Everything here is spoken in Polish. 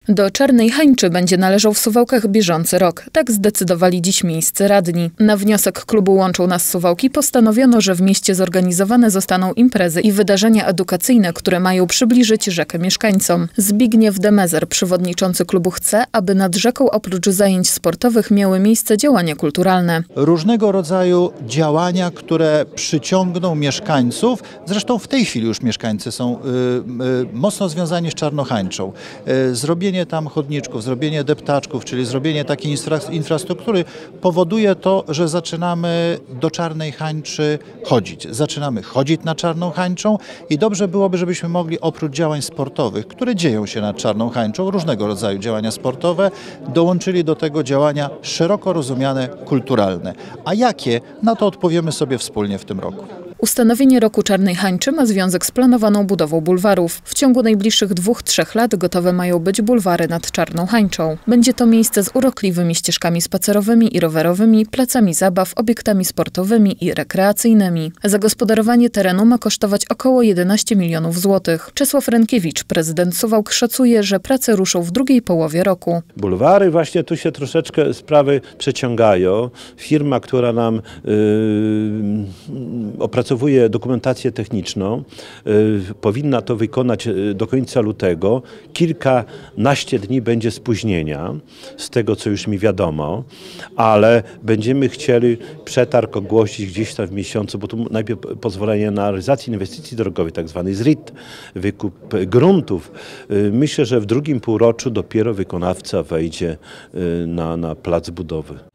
Do Czarnej Hańczy będzie należał w Suwałkach bieżący rok. Tak zdecydowali dziś miejscy radni. Na wniosek klubu Łączą Nas Suwałki postanowiono, że w mieście zorganizowane zostaną imprezy i wydarzenia edukacyjne, które mają przybliżyć rzekę mieszkańcom. Zbigniew Demezer, przewodniczący klubu, chce, aby nad rzeką oprócz zajęć sportowych miały miejsce działania kulturalne. Różnego rodzaju działania, które przyciągną mieszkańców. Zresztą w tej chwili już mieszkańcy są mocno związani z Czarną Hańczą. Zrobienie tam chodniczków, zrobienie deptaczków, czyli zrobienie takiej infrastruktury powoduje to, że zaczynamy do Czarnej Hańczy chodzić. Zaczynamy chodzić nad Czarną Hańczą i dobrze byłoby, żebyśmy mogli oprócz działań sportowych, które dzieją się nad Czarną Hańczą, różnego rodzaju działania sportowe, dołączyli do tego działania szeroko rozumiane kulturalne. A jakie? Na to odpowiemy sobie wspólnie w tym roku. Ustanowienie roku Czarnej Hańczy ma związek z planowaną budową bulwarów. W ciągu najbliższych 2–3 lat gotowe mają być bulwary nad Czarną Hańczą. Będzie to miejsce z urokliwymi ścieżkami spacerowymi i rowerowymi, placami zabaw, obiektami sportowymi i rekreacyjnymi. Zagospodarowanie terenu ma kosztować około 11 milionów złotych. Czesław Rękiewicz, prezydent Suwałk, szacuje, że prace ruszą w drugiej połowie roku. Bulwary, właśnie tu się troszeczkę sprawy przeciągają. Firma, która nam opracowuje dokumentację techniczną, powinna to wykonać do końca lutego. Kilkanaście dni będzie spóźnienia, z tego co już mi wiadomo, ale będziemy chcieli przetarg ogłosić gdzieś tam w miesiącu, bo tu najpierw pozwolenie na realizację inwestycji drogowej, tak zwany ZRIT, wykup gruntów. Myślę, że w drugim półroczu dopiero wykonawca wejdzie na plac budowy.